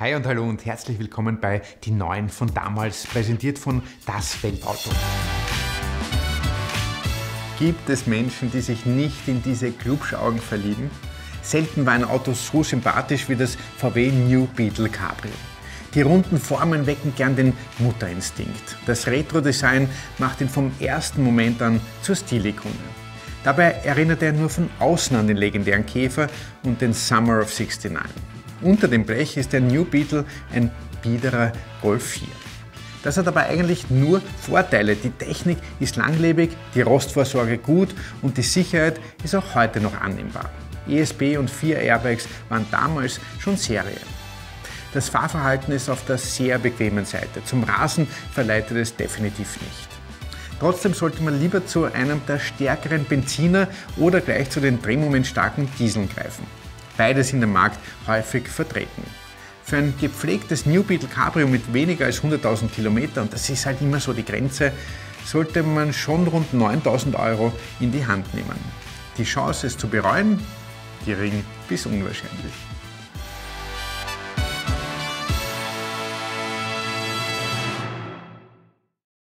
Hi und hallo und herzlich willkommen bei Die Neuen von damals, präsentiert von Das Weltauto. Gibt es Menschen, die sich nicht in diese Glubschaugen verlieben? Selten war ein Auto so sympathisch wie das VW New Beetle Cabrio. Die runden Formen wecken gern den Mutterinstinkt. Das Retro-Design macht ihn vom ersten Moment an zur Stilikone. Dabei erinnert er nur von außen an den legendären Käfer und den Summer of '69. Unter dem Blech ist der New Beetle ein biederer Golf 4. Das hat aber eigentlich nur Vorteile. Die Technik ist langlebig, die Rostvorsorge gut und die Sicherheit ist auch heute noch annehmbar. ESP und 4 Airbags waren damals schon Serie. Das Fahrverhalten ist auf der sehr bequemen Seite. Zum Rasen verleitet es definitiv nicht. Trotzdem sollte man lieber zu einem der stärkeren Benziner oder gleich zu den drehmomentstarken Dieseln greifen. Beide sind am Markt häufig vertreten. Für ein gepflegtes New Beetle Cabrio mit weniger als 100.000 Kilometer, und das ist halt immer so die Grenze, sollte man schon rund 9.000 € in die Hand nehmen. Die Chance, es zu bereuen, gering bis unwahrscheinlich.